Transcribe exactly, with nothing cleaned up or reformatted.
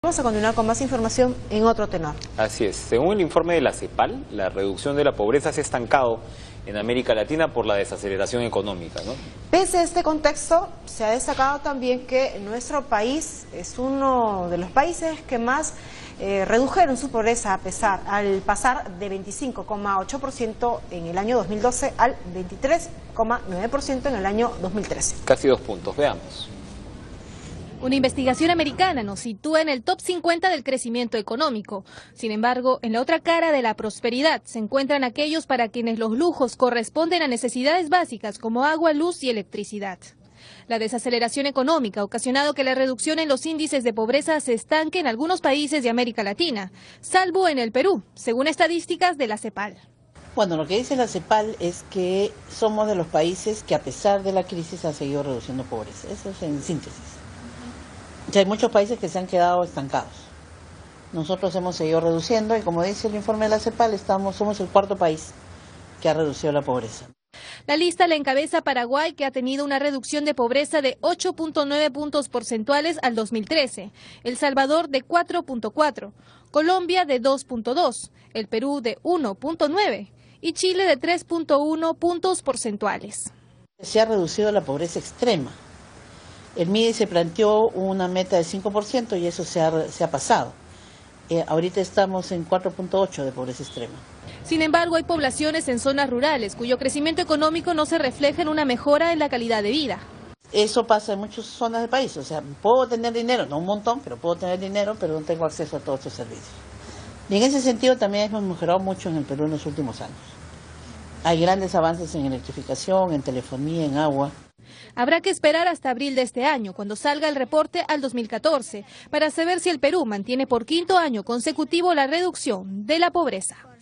Vamos a continuar con más información en otro tenor. Así es. Según el informe de la CEPAL, la reducción de la pobreza se ha estancado en América Latina por la desaceleración económica, ¿no? Pese a este contexto, se ha destacado también que nuestro país es uno de los países que más eh, redujeron su pobreza a pesar, al pasar de veinticinco coma ocho por ciento en el año dos mil doce al veintitrés coma nueve por ciento en el año dos mil trece. Casi dos puntos, veamos. Una investigación americana nos sitúa en el top cincuenta del crecimiento económico. Sin embargo, en la otra cara de la prosperidad se encuentran aquellos para quienes los lujos corresponden a necesidades básicas como agua, luz y electricidad. La desaceleración económica ha ocasionado que la reducción en los índices de pobreza se estanque en algunos países de América Latina, salvo en el Perú, según estadísticas de la CEPAL. Bueno, lo que dice la CEPAL es que somos de los países que a pesar de la crisis ha seguido reduciendo pobreza. Eso es en síntesis. Hay muchos países que se han quedado estancados. Nosotros hemos seguido reduciendo y, como dice el informe de la CEPAL, estamos, somos el cuarto país que ha reducido la pobreza. La lista la encabeza Paraguay, que ha tenido una reducción de pobreza de ocho punto nueve puntos porcentuales al dos mil trece, El Salvador de cuatro punto cuatro, Colombia de dos punto dos, el Perú de uno punto nueve y Chile de tres punto uno puntos porcentuales. Se ha reducido la pobreza extrema. El M I D E se planteó una meta de cinco por ciento y eso se ha, se ha pasado. Eh, ahorita estamos en cuatro punto ocho de pobreza extrema. Sin embargo, hay poblaciones en zonas rurales cuyo crecimiento económico no se refleja en una mejora en la calidad de vida. Eso pasa en muchas zonas del país. O sea, puedo tener dinero, no un montón, pero puedo tener dinero, pero no tengo acceso a todos estos servicios. Y en ese sentido también hemos mejorado mucho en el Perú en los últimos años. Hay grandes avances en electrificación, en telefonía, en agua. Habrá que esperar hasta abril de este año, cuando salga el reporte al dos mil catorce, para saber si el Perú mantiene por quinto año consecutivo la reducción de la pobreza.